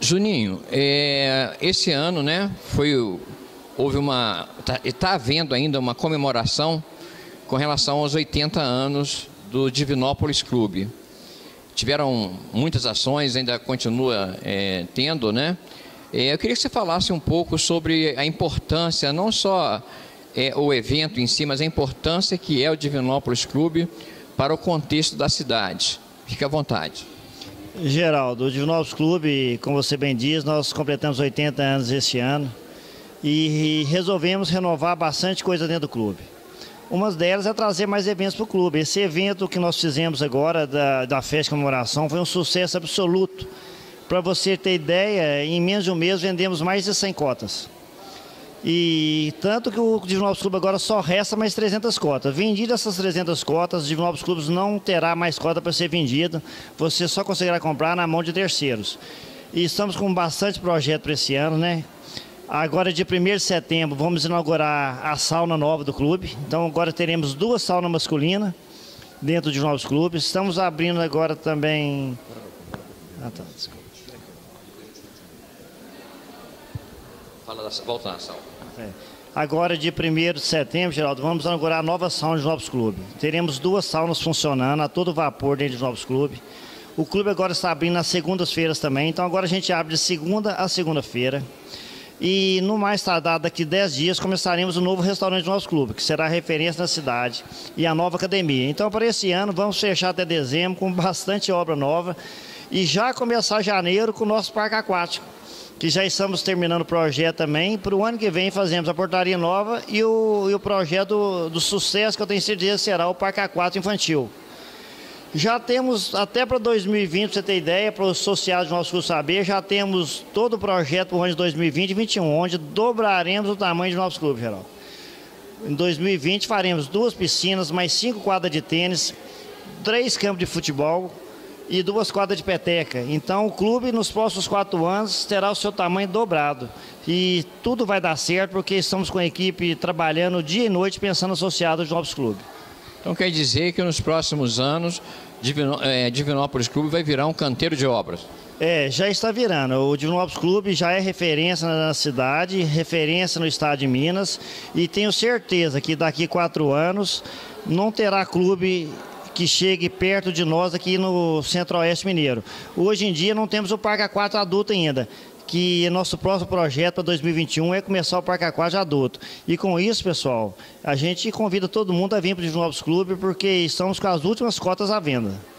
Juninho, esse ano, né, está havendo ainda uma comemoração com relação aos 80 anos do Divinópolis Clube. Tiveram muitas ações, ainda continua tendo, né? Eu queria que você falasse um pouco sobre a importância, não só o evento em si, mas a importância que é o Divinópolis Clube para o contexto da cidade. Fique à vontade. Geraldo, o Divinópolis Clube, como você bem diz, nós completamos 80 anos esse ano e resolvemos renovar bastante coisa dentro do clube. Uma delas é trazer mais eventos para o clube. Esse evento que nós fizemos agora da festa de comemoração foi um sucesso absoluto. Para você ter ideia, em menos de um mês vendemos mais de 100 cotas. E tanto que o Divinópolis Clube agora só resta mais 300 cotas. Vendidas essas 300 cotas, o Divinópolis Clube não terá mais cota para ser vendida. Você só conseguirá comprar na mão de terceiros. E estamos com bastante projeto para esse ano, né? Agora, dia 1º de setembro, vamos inaugurar a sauna nova do clube. Então, agora teremos 2 saunas masculinas dentro do Divinópolis Clube. Estamos abrindo agora também... desculpa. Volta na sauna. Agora, dia 1º de setembro, Geraldo, vamos inaugurar a nova sauna do Divinópolis Clube. Teremos 2 saunas funcionando a todo vapor dentro do Divinópolis Clube. O clube agora está abrindo nas segundas-feiras também. Então, agora a gente abre de segunda a segunda-feira. E no mais tardar, daqui 10 dias, começaremos o novo restaurante do nosso clube, que será referência na cidade, e a nova academia. Então, para esse ano, vamos fechar até dezembro com bastante obra nova e já começar janeiro com o nosso parque aquático, que já estamos terminando o projeto também. Para o ano que vem fazemos a portaria nova e o projeto do sucesso, que eu tenho certeza será o parque aquático infantil. Já temos, até para 2020, para você ter ideia, para os associados do nosso curso saber, já temos todo o projeto para o ano de 2020 e 2021, onde dobraremos o tamanho do nosso clube, Geraldo. Em 2020 faremos 2 piscinas, mais 5 quadras de tênis, 3 campos de futebol e 2 quadras de peteca. Então o clube nos próximos 4 anos terá o seu tamanho dobrado. E tudo vai dar certo porque estamos com a equipe trabalhando dia e noite pensando associados do nosso clube. Então quer dizer que nos próximos anos Divinópolis Clube vai virar um canteiro de obras? Já está virando. O Divinópolis Clube já é referência na cidade, referência no estado de Minas, e tenho certeza que daqui 4 anos não terá clube que chegue perto de nós aqui no Centro-Oeste Mineiro. Hoje em dia não temos o Parque Aquático adulto ainda, que nosso próximo projeto para 2021 é começar o Parque Aquático adulto. E com isso, pessoal, a gente convida todo mundo a vir para o Divinópolis Clube, porque estamos com as últimas cotas à venda.